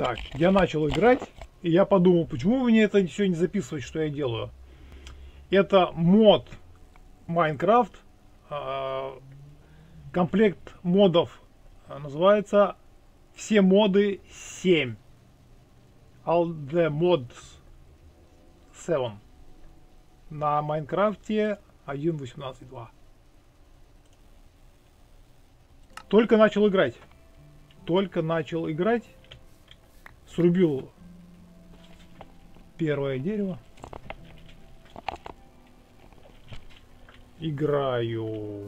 Так, я начал играть, и я подумал, почему вы мне это все не записываете, что я делаю. Это мод Minecraft, комплект модов называется «Все моды 7». All the mods 7. На Майнкрафте 1.18.2. Только начал играть. Срубил первое дерево. Играю.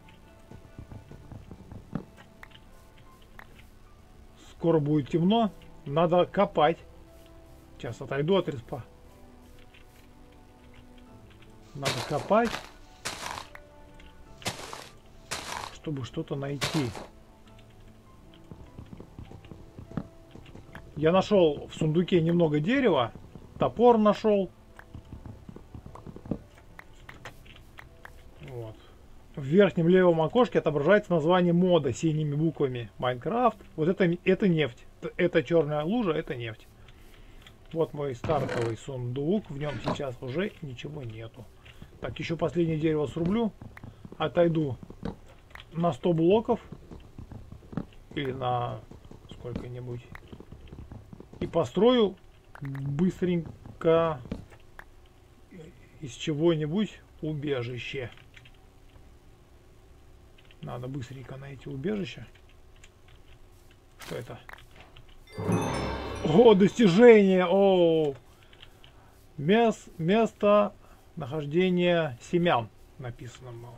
Скоро будет темно. Надо копать. Сейчас отойду от респа. Надо копать, чтобы что-то найти. Я нашел в сундуке немного дерева. Топор нашел. Вот. В верхнем левом окошке отображается название мода синими буквами. Майнкрафт. Вот это нефть. Это черная лужа, это нефть. Вот мой стартовый сундук. В нем сейчас уже ничего нету. Так, еще последнее дерево срублю. Отойду на 100 блоков. Или на сколько-нибудь. И построю быстренько из чего-нибудь убежище. Надо быстренько найти убежище. Что это? О, достижение! О! Место нахождения семян написано было.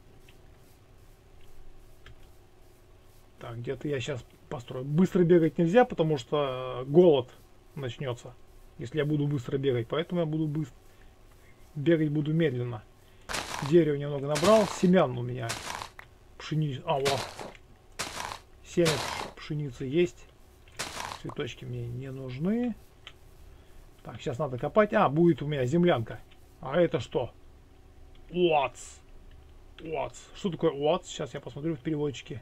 Так, где-то я сейчас построю. Быстро бегать нельзя, потому что голод начнется, если я буду быстро бегать. Поэтому я буду бегать буду медленно. Дерево немного набрал. Семян у меня. Пшеница. Вот. Семя пшеницы есть. Цветочки мне не нужны. Так, сейчас надо копать. Будет у меня землянка. А это что? What's? Что такое what's? Сейчас я посмотрю в переводчике.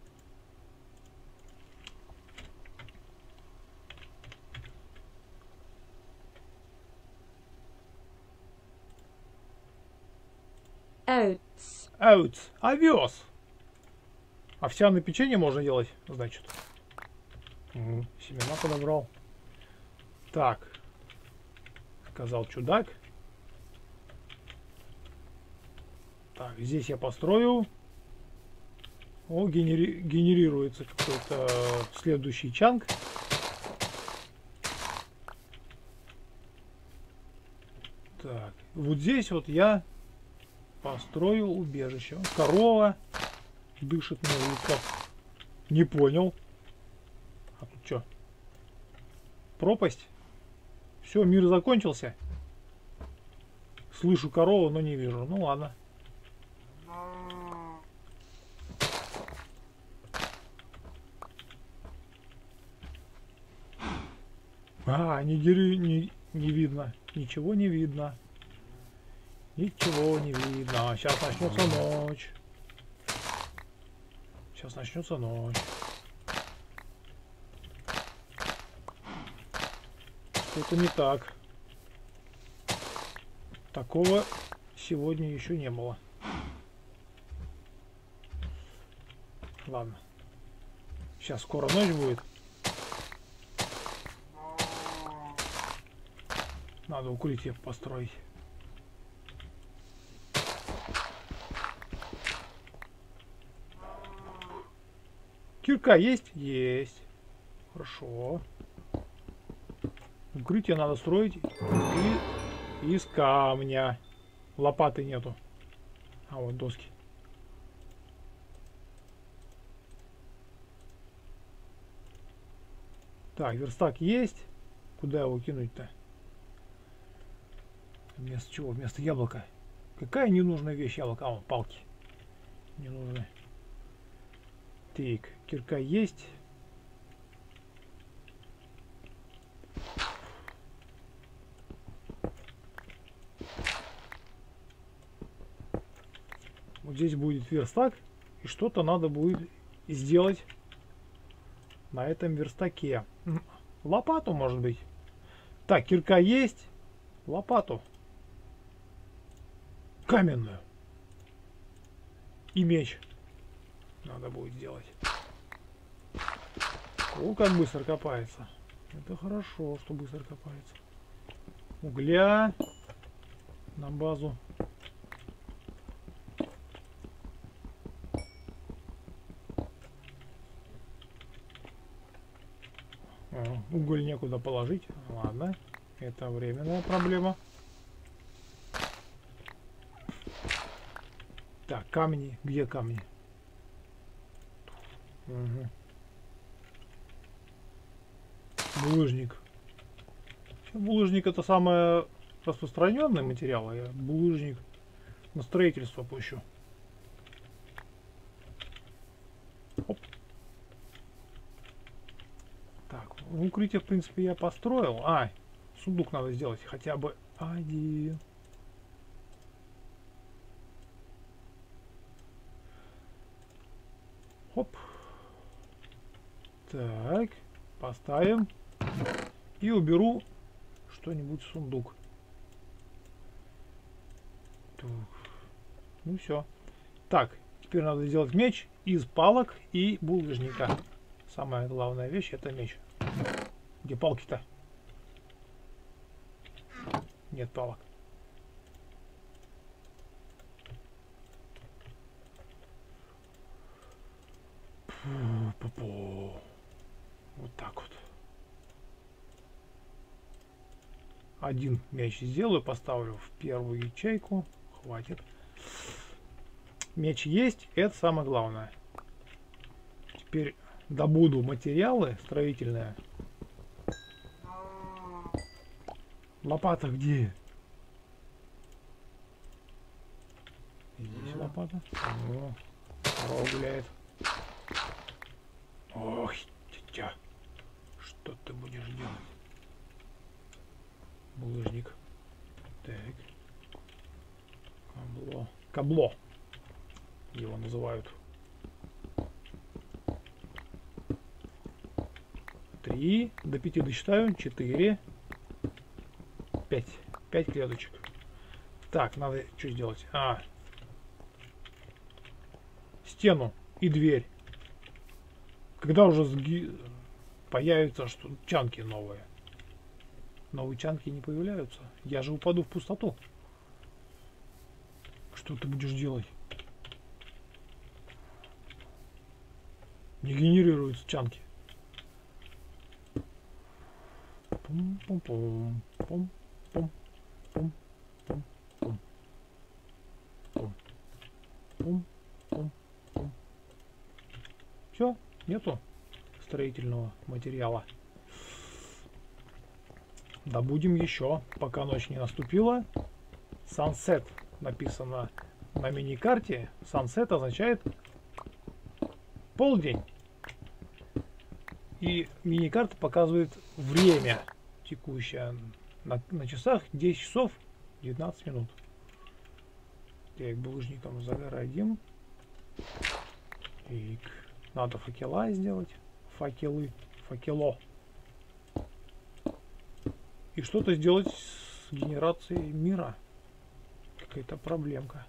Oats. Овес. Овсяное печенье можно делать, значит. Семена подобрал. Так. Сказал чудак. Так, здесь я построю. Генерируется какой-то следующий чанк. Так, вот здесь вот я построю убежище. Корова дышит на улицах. Не понял. А тут что? Пропасть? Все, мир закончился. Слышу корову, но не вижу. Ну ладно. Не видно. Ничего не видно. Ничего не видно. Сейчас начнется ночь. Что-то не так. Такого сегодня еще не было. Ладно. Сейчас скоро ночь будет. Надо укрытие построить. Кирка есть? Есть. Хорошо. Укрытие надо строить из камня. Лопаты нету. Вот доски. Так, верстак есть. Куда его кинуть-то? Вместо чего? Вместо яблока. Какая ненужная вещь яблоко? Палки. Не нужны. Так, кирка есть. Вот здесь будет верстак. И что-то надо будет сделать на этом верстаке. Лопату, может быть. Так, кирка есть. Лопату. Каменную. И меч. Надо будет сделать. О, как быстро копается. Это хорошо, что быстро копается. Угля на базу. Уголь некуда положить. Ладно, это временная проблема. Так, камни. Где камни? Угу. Булыжник. Булыжник это самый распространенный материал, а я булыжник на строительство пущу. Оп. Так, укрытие, в принципе, я построил. Сундук надо сделать хотя бы один. Хоп. Так, поставим. И уберу что-нибудь в сундук. Так. Ну все. Так, теперь надо сделать меч из палок и булыжника. Самая главная вещь это меч. Где палки-то? Нет палок. Вот так вот. Один меч сделаю, поставлю в первую ячейку. Хватит. Меч есть, это самое главное. Теперь добуду материалы строительные. Лопата где? Здесь лопата. О, гуляет. Ох, тетя. Что ты будешь делать? Булыжник. Так. Кабло. Кабло. Его называют. 3. До 5 досчитаю. 4. 5. 5 клеточек. Так, надо что сделать? Стену и дверь. Когда уже появятся чанки новые? Новые чанки не появляются. Я же упаду в пустоту. Что ты будешь делать? Не генерируются чанки. Пум-пум-пум. Пум-пум-пум. Пум-пум-пум. Пум-пум-пум. Все, нету строительного материала. Добудем еще, пока ночь не наступила. Sunset написано на мини-карте. Sunset означает полдень. И мини-карта показывает время текущее. На часах 10 часов 19 минут. Так, булыжником загородим. Так, надо факела сделать. Факелы. Факело. И что-то сделать с генерацией мира. Какая-то проблемка.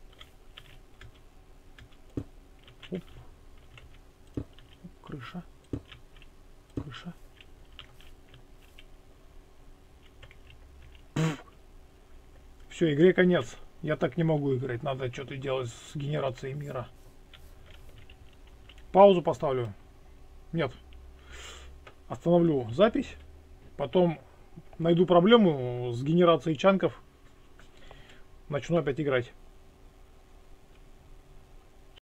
Оп. Оп, крыша. Крыша. Все, игре конец. Я так не могу играть. Надо что-то делать с генерацией мира. Паузу поставлю. Нет. Остановлю запись. Потом найду проблему с генерацией чанков. Начну опять играть.